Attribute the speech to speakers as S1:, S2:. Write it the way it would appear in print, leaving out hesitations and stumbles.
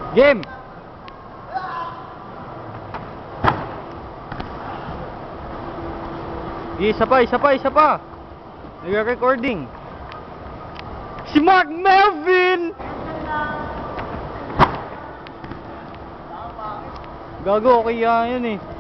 S1: Game! Isa pa. Nag-recording. Si Mark Melvin! Gago, okay yan eh.